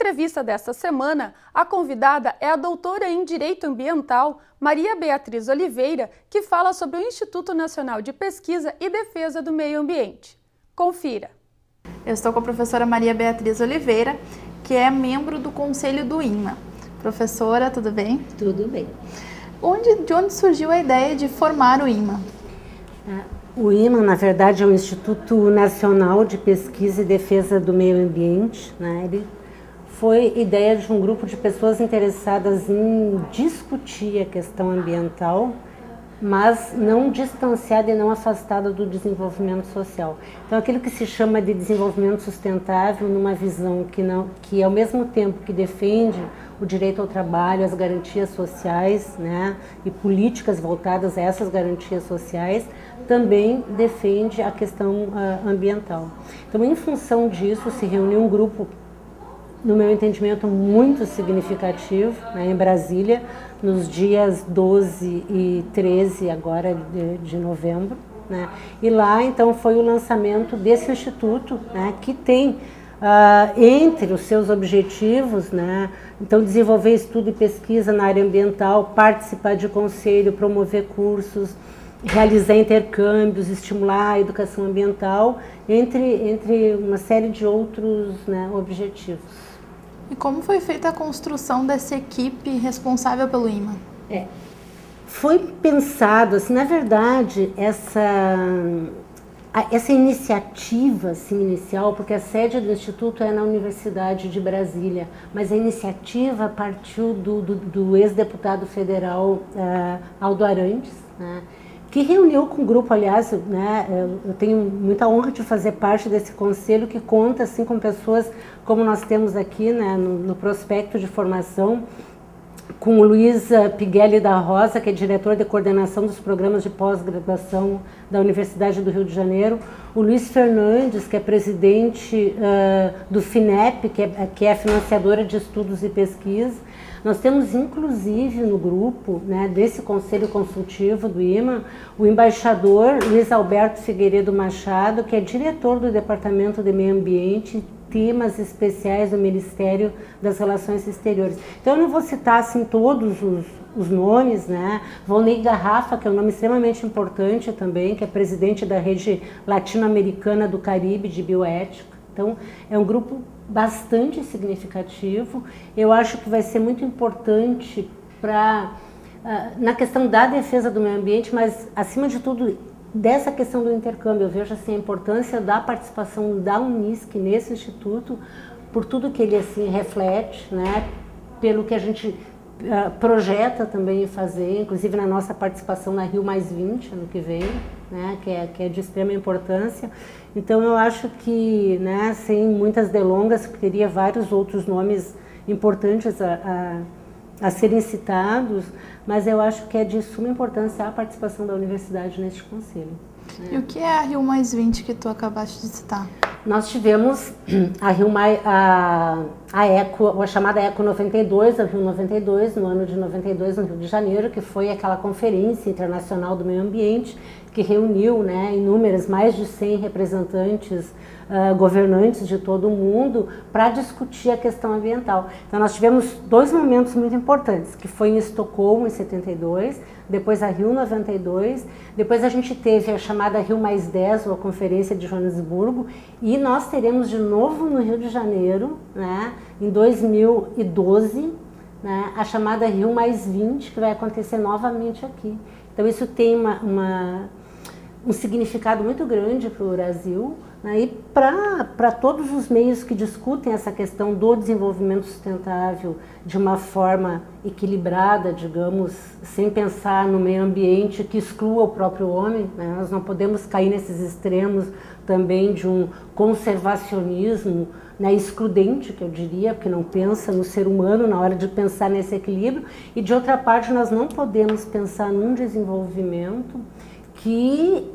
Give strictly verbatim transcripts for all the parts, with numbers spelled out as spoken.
entrevista desta semana, a convidada é a doutora em Direito Ambiental, Maria Beatriz Oliveira, que fala sobre o Instituto Nacional de Pesquisa e Defesa do Meio Ambiente. Confira. Eu estou com a professora Maria Beatriz Oliveira, que é membro do Conselho do I N M A. Professora, tudo bem? Tudo bem. Onde, de onde surgiu a ideia de formar o I N M A? O I N M A, na verdade, é o Instituto Nacional de Pesquisa e Defesa do Meio Ambiente, né? Ele foi ideia de um grupo de pessoas interessadas em discutir a questão ambiental, mas não distanciada e não afastada do desenvolvimento social. Então, aquilo que se chama de desenvolvimento sustentável, numa visão que, não, que ao mesmo tempo que defende o direito ao trabalho, as garantias sociais, né, e políticas voltadas a essas garantias sociais, também defende a questão uh, ambiental. Então, em função disso, se reuniu um grupo, no meu entendimento, muito significativo, né, em Brasília, nos dias doze e treze agora de, de novembro, né, e lá então foi o lançamento desse instituto, né, que tem uh, entre os seus objetivos, né, então desenvolver estudo e pesquisa na área ambiental, participar de conselho, promover cursos, realizar intercâmbios, estimular a educação ambiental, entre, entre uma série de outros, né, objetivos. E como foi feita a construção dessa equipe responsável pelo I N M A? É, foi pensado, assim, na verdade, essa, essa iniciativa assim, inicial, porque a sede do Instituto é na Universidade de Brasília, mas a iniciativa partiu do, do, do ex-deputado federal uh, Aldo Arantes, né, que reuniu com o grupo, aliás, né, eu tenho muita honra de fazer parte desse conselho que conta assim, com pessoas como nós temos aqui, né, no, no prospecto de formação, com o Luiz Pigueli da Rosa, que é diretor de coordenação dos programas de pós-graduação da Universidade do Rio de Janeiro, o Luiz Fernandes, que é presidente uh, do FINEP, que é, que é a financiadora de estudos e pesquisa. Nós temos, inclusive, no grupo, né, desse Conselho Consultivo do I N M A, o embaixador Luiz Alberto Figueiredo Machado, que é diretor do Departamento de Meio Ambiente, temas especiais do Ministério das Relações Exteriores. Então, eu não vou citar assim, todos os, os nomes, né? Volney Garrafa, que é um nome extremamente importante também, que é presidente da Rede Latino-Americana do Caribe de Bioética. Então, é um grupo bastante significativo. Eu acho que vai ser muito importante para uh, na questão da defesa do meio ambiente, mas, acima de tudo, dessa questão do intercâmbio. Eu vejo assim, a importância da participação da Unisc nesse instituto, por tudo que ele assim, reflete, né, pelo que a gente uh, projeta também fazer, inclusive na nossa participação na Rio mais vinte, ano que vem, né, que, é, que é de extrema importância. Então eu acho que, né, sem muitas delongas, teria vários outros nomes importantes a, a, a serem citados, mas eu acho que é de suma importância a participação da universidade neste conselho. Né? E o que é a Rio mais vinte que tu acabaste de citar? Nós tivemos a Rio mais, a, a Eco, a chamada Eco noventa e dois, a Rio noventa e dois, no ano de noventa e dois, no Rio de Janeiro, que foi aquela conferência internacional do meio ambiente, que reuniu, né, inúmeras, mais de cem representantes uh, governantes de todo o mundo para discutir a questão ambiental. Então nós tivemos dois momentos muito importantes, que foi em Estocolmo em setenta e dois, depois a Rio noventa e dois, depois a gente teve a chamada Rio mais dez, ou a Conferência de Joanesburgo, e nós teremos de novo no Rio de Janeiro, né, em dois mil e doze, né, a chamada Rio mais vinte, que vai acontecer novamente aqui. Então isso tem uma, uma um significado muito grande para o Brasil, né, e para todos os meios que discutem essa questão do desenvolvimento sustentável de uma forma equilibrada, digamos, sem pensar no meio ambiente que exclua o próprio homem, né. Nós não podemos cair nesses extremos também de um conservacionismo, né, excludente, que eu diria, porque não pensa no ser humano na hora de pensar nesse equilíbrio, e de outra parte nós não podemos pensar num desenvolvimento que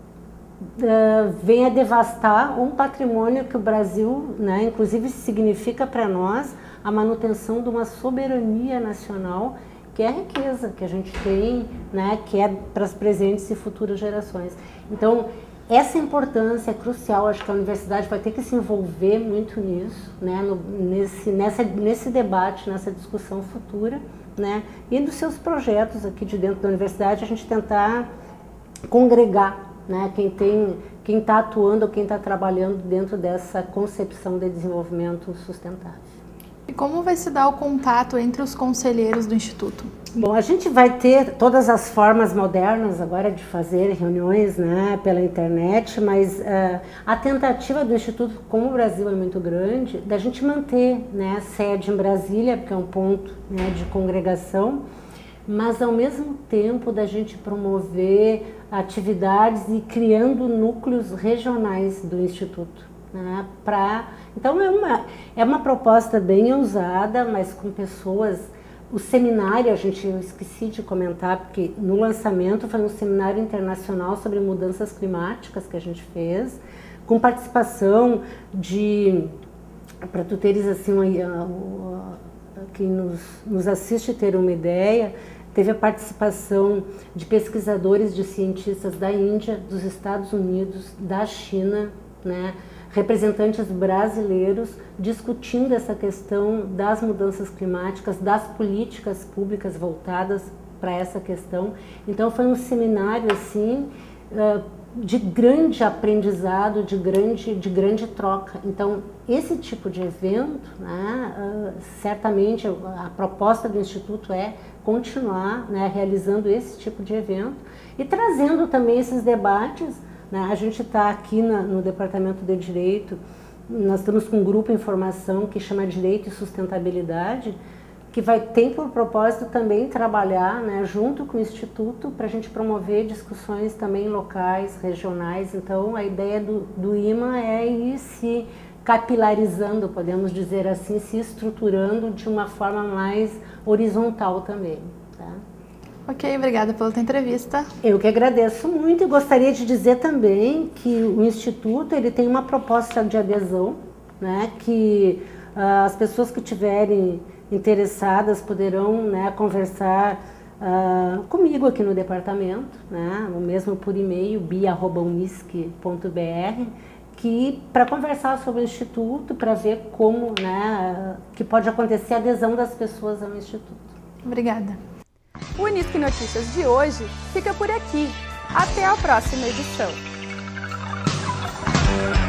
uh, venha devastar um patrimônio que o Brasil, né, inclusive significa para nós a manutenção de uma soberania nacional, que é a riqueza que a gente tem, né, que é para as presentes e futuras gerações. Então, essa importância é crucial, acho que a universidade vai ter que se envolver muito nisso, né, no, nesse, nessa, nesse debate, nessa discussão futura, né, e dos seus projetos aqui de dentro da universidade, a gente tentar congregar, né, quem tem, quem está atuando ou quem está trabalhando dentro dessa concepção de desenvolvimento sustentável. E como vai se dar o contato entre os conselheiros do Instituto? Bom, a gente vai ter todas as formas modernas agora de fazer reuniões, né, pela internet, mas uh, a tentativa do Instituto, como o Brasil é muito grande, da gente manter, né, a sede em Brasília, porque é um ponto, né, de congregação, mas ao mesmo tempo da gente promover atividades e criando núcleos regionais do Instituto. Né, pra, então é uma, é uma proposta bem ousada, mas com pessoas. O seminário, a gente, eu esqueci de comentar, porque no lançamento foi um seminário internacional sobre mudanças climáticas que a gente fez, com participação de, para tu teres assim, quem nos, nos assiste ter uma ideia, teve a participação de pesquisadores, de cientistas da Índia, dos Estados Unidos, da China, né, representantes brasileiros discutindo essa questão das mudanças climáticas, das políticas públicas voltadas para essa questão. Então foi um seminário assim de grande aprendizado, de grande, de grande troca. Então esse tipo de evento, né, certamente a proposta do Instituto é continuar, né, realizando esse tipo de evento e trazendo também esses debates. A gente está aqui na, no Departamento de Direito, nós estamos com um grupo em formação que chama Direito e Sustentabilidade, que vai ter por propósito também trabalhar, né, junto com o Instituto para a gente promover discussões também locais, regionais. Então a ideia do, do I M A é ir se capilarizando, podemos dizer assim, se estruturando de uma forma mais horizontal também. Tá? Ok, obrigada pela tua entrevista. Eu que agradeço muito e gostaria de dizer também que o Instituto ele tem uma proposta de adesão, né, que uh, as pessoas que tiverem interessadas poderão, né, conversar uh, comigo aqui no departamento, né, ou mesmo por e-mail, bia arroba unisc ponto b r, que para conversar sobre o Instituto, para ver como, né, que pode acontecer a adesão das pessoas ao Instituto. Obrigada. O Unisc Notícias de hoje fica por aqui. Até a próxima edição.